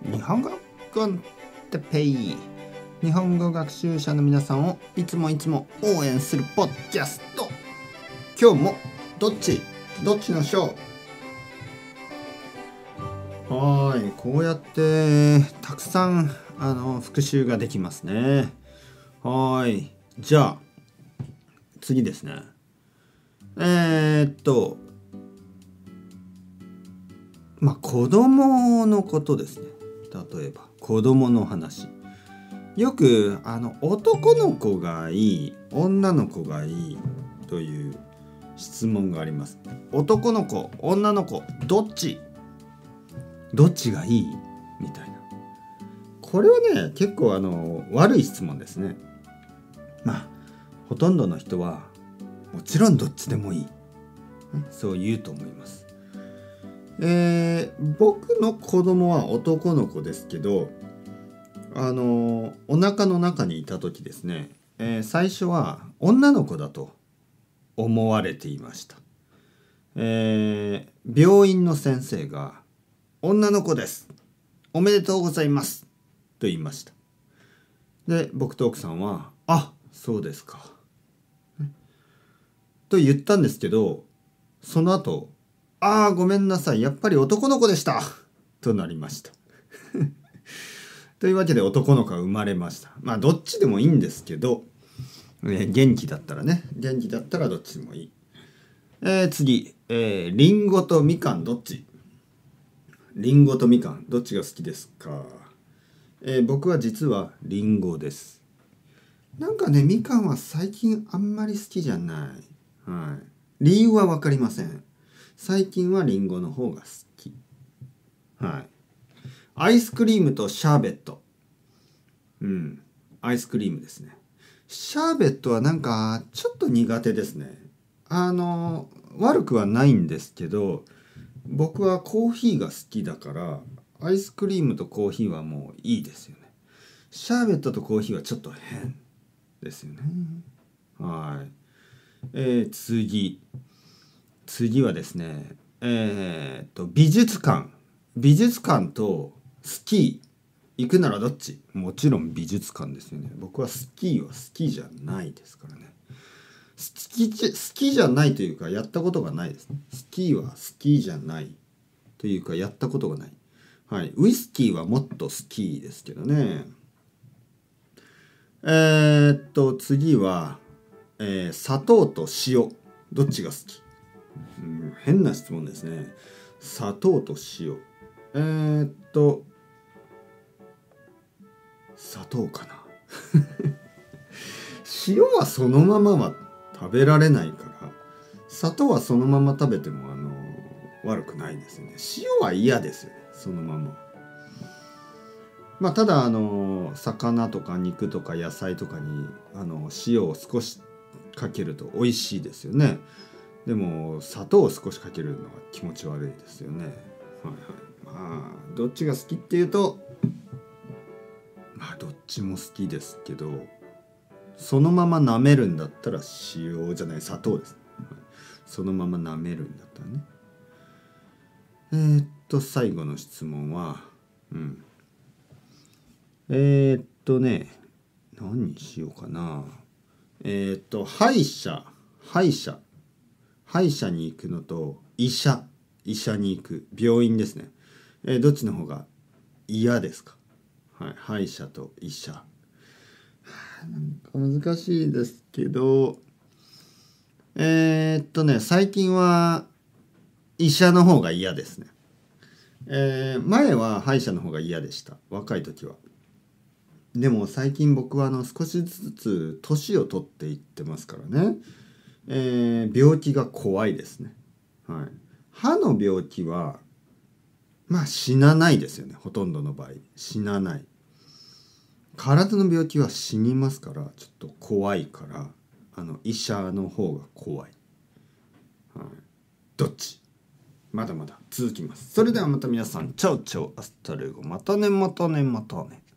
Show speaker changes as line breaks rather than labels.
日本語コンテペイ、日本語学習者の皆さんをいつも応援するポッドキャスト。今日もどっちのショー。はい、こうやってたくさん復習ができますね。はい、じゃあ次ですね。子供のことですね。例えば子供の話、よく男の子がいい、女の子がいいという質問があります。男の子、女の子、どっちがいいみたいな。これはね、結構悪い質問ですね。ほとんどの人はもちろんどっちでもいい、そう言うと思います。僕の子供は男の子ですけど、お腹の中にいた時ですね、最初は女の子だと思われていました。病院の先生が女の子です、おめでとうございますと言いました。で、僕と奥さんはそうですかと言ったんですけど、その後ごめんなさい、やっぱり男の子でしたとなりましたというわけで男の子が生まれました。どっちでもいいんですけど、元気だったらどっちでもいい。次、リンゴとみかんどっちが好きですか？僕は実はリンゴです。なんかね、みかんは最近あんまり好きじゃない。理由は分かりません。最近はリンゴの方が好き。アイスクリームとシャーベット。アイスクリームですね。シャーベットはなんかちょっと苦手ですね。悪くはないんですけど、僕はコーヒーが好きだからアイスクリームとコーヒーはもういいですよね。シャーベットとコーヒーはちょっと変ですよね。次はですね、美術館とスキー行くならどっち？もちろん美術館ですよね。僕はスキーは好きじゃないですからね。好きじゃないというかやったことがないですね。スキーは好きじゃないというかやったことがない。ウイスキーはもっと好きですけどね。次は、砂糖と塩どっちが好き？変な質問ですね。砂糖と塩。砂糖かな塩はそのままは食べられないから、砂糖はそのまま食べても悪くないですよね。塩は嫌ですよね、そのまま。ただ魚とか肉とか野菜とかに塩を少しかけると美味しいですよね。でも砂糖を少しかけるのが気持ち悪いですよね。どっちが好きっていうと、どっちも好きですけど、そのまま舐めるんだったら砂糖です。そのまま舐めるんだったらね。最後の質問は何にしようかな。歯医者に行くのと医者に行く、病院ですね。どっちの方が嫌ですか？歯医者と医者。なんか難しいですけど、最近は医者の方が嫌ですね。前は歯医者の方が嫌でした、若い時は。でも最近僕は少しずつ年を取っていってますからね、病気が怖いですね。歯の病気は死なないですよね。ほとんどの場合死なない。体の病気は死にますから、ちょっと怖いから、医者の方が怖い。どっち？まだまだ続きます。それではまた皆さん、チャオチャオ、アスタルゴ、またね。